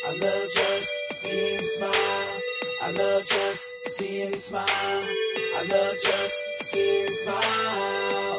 I love just seeing you smile. I love just seeing you smile. I love just seeing you smile.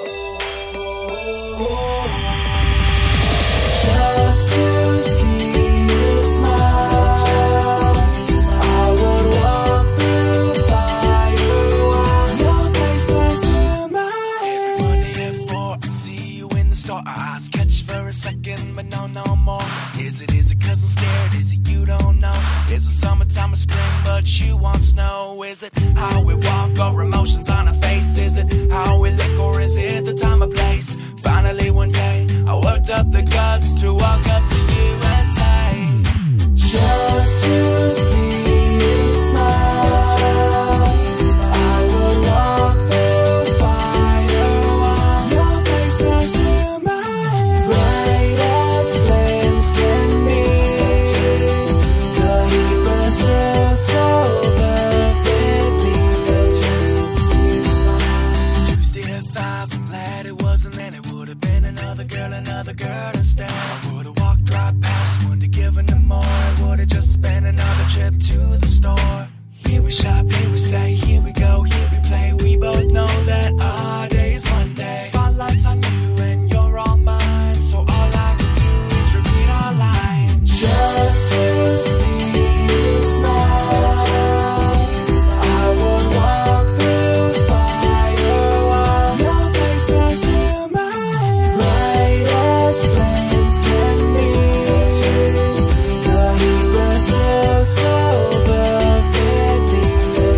Just to see you smile, I would walk through fire while your face burns through mine. Every Monday at 4, I see you in the store. Our eyes catch for a second, but no more. Is it cause I'm scared? Is it you don't know? Is it summertime or spring, but you want snow? Is it how we walk or emotions on our face? Is it how we look or is it the time or place? Finally one day, I worked up the guts to walk up to you and say, just to see you smile, I would walk through fire while your face burns through mine. Bright as flames can be, the heat burns through so perfectly. Just to see you smile. Tuesday at 5, I'm glad it wasn't then. It would have been another girl instead. I would have walked right past, wouldn't have given them more. I would have just spent another trip to the store. Here we shop, here we stay, here we go, here we play. We both know that our day is Monday. Spotlight's on you and you're all mine, so all I can do is repeat our line. Just to see you smile, I would walk through fire while your face burns through mine. Bright as flames can be, the heat burns through so perfectly.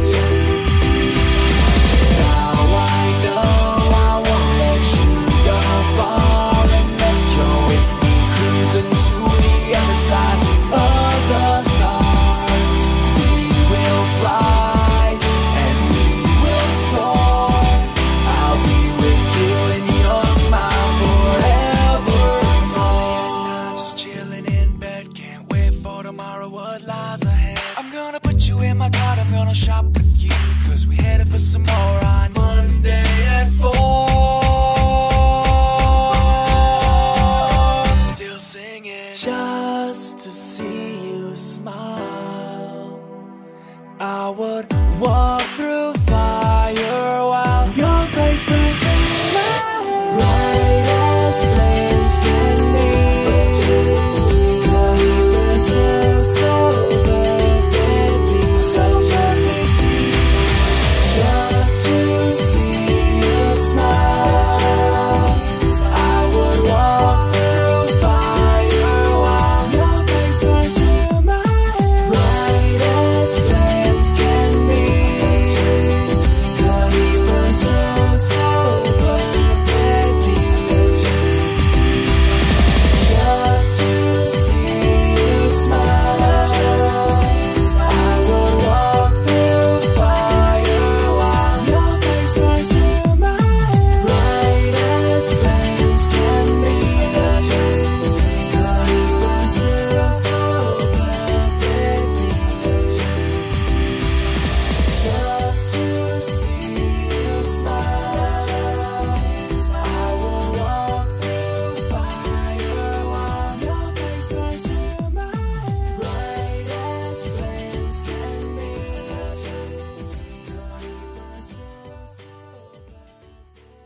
Now I know I won't let you go far unless you're with me, cruising to the other side of the stars. We will fly and we will soar. I'll be with you in your smile forever. Sunny at night, just chilling in bed. Can't wait for tomorrow, what lies ahead. I'm gonna put you in my card, I'm gonna shop with you, cause we headed for some more on Monday at 4. Still singing. Just to see you smile, I would walk